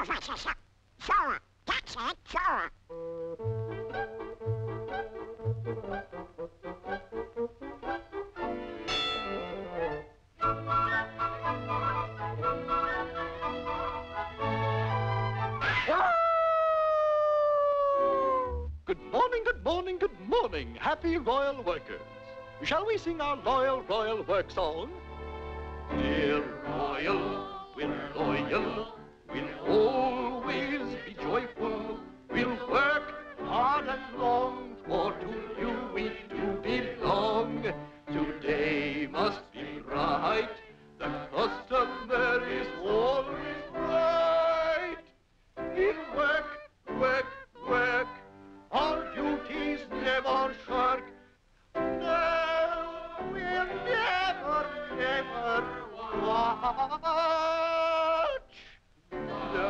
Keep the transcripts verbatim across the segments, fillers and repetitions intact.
Sure, that's it, sure. Good morning, good morning, good morning, happy royal workers. Shall we sing our loyal, royal work song? We're royal, we're loyal, we'll always be joyful. We'll work hard and long, for to you we do belong. Today must be right, the customer is always right. We'll work, work, work, our duties never shirk. No, we'll never, never watch the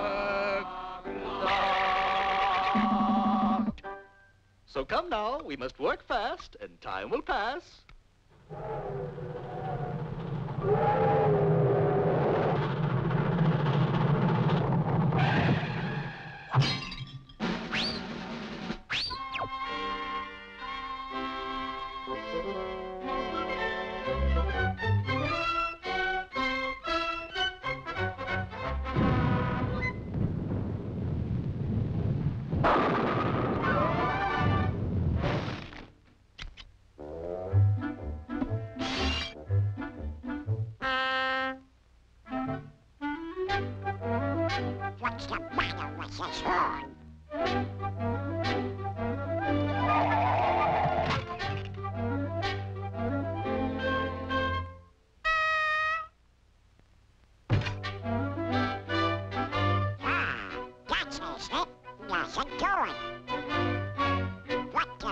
clock. So come now, we must work fast, and time will pass. What's the matter with this horn? Ah, that says it. Nothing doing. What the?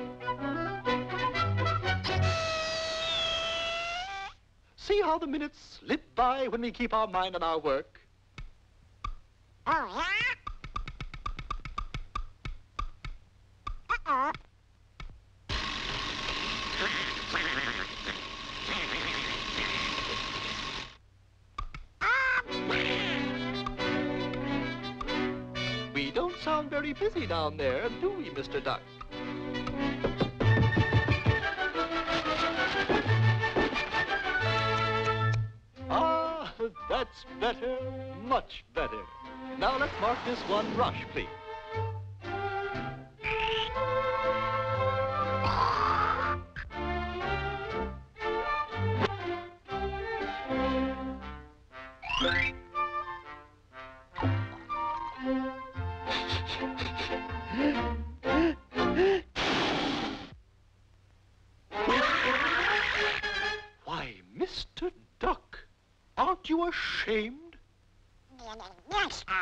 See how the minutes slip by when we keep our mind on our work? Oh, yeah? Uh-oh. We don't sound very busy down there, do we, Mister Duck? Ah, that's better, much better. Now let's mark this one rush, please. Why, Mister Duck, aren't you ashamed? Yes, sir.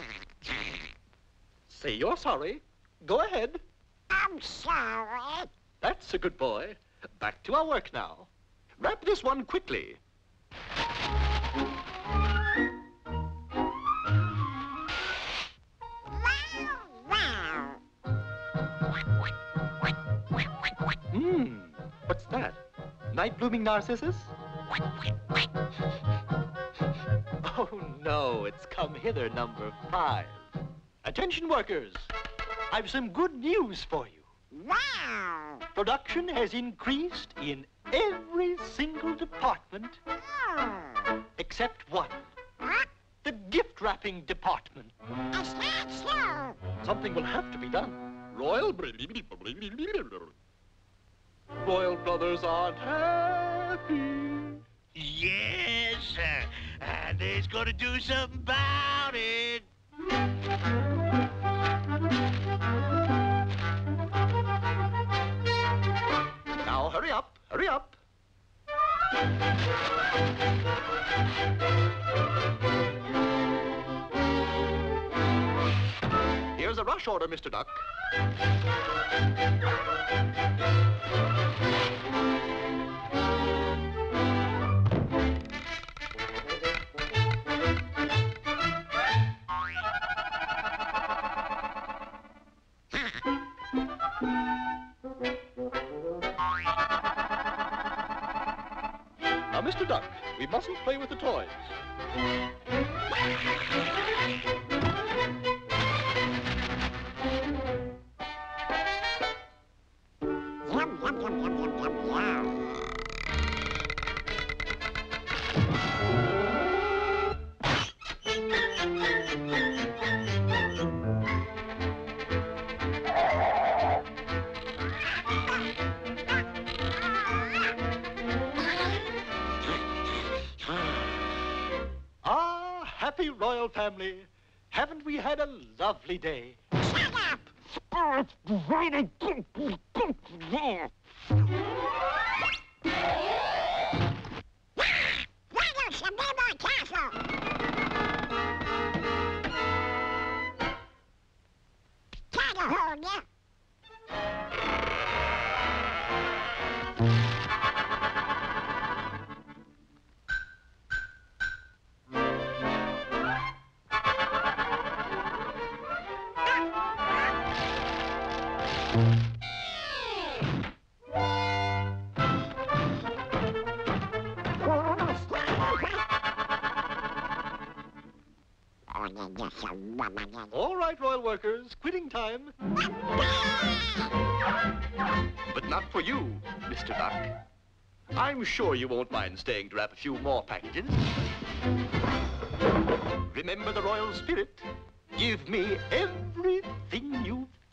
Say you're sorry. Go ahead. I'm sorry. That's a good boy. Back to our work now. Wrap this one quickly. Wow, Hmm, what's that? Night blooming narcissus? Oh no, it's come hither number five. Attention workers, I've some good news for you. wow. Production has increased in every single department Oh, except one, what? the gift wrapping department. Is that so? Something will have to be done. Royal Royal brothers aren't happy. Yes, sir. And they's gonna do something about it. Now hurry up, hurry up. Here's a rush order, Mister Duck. Now, Mister Duck, we mustn't play with the toys. Ah, happy royal family. Haven't we had a lovely day? Shut up! Oh, it's great. I can't get there. Why don't you build our castle? Try to hold ya. All right, royal workers, quitting time. But not for you, Mister Duck. I'm sure you won't mind staying to wrap a few more packages. Remember the royal spirit. Give me everything you've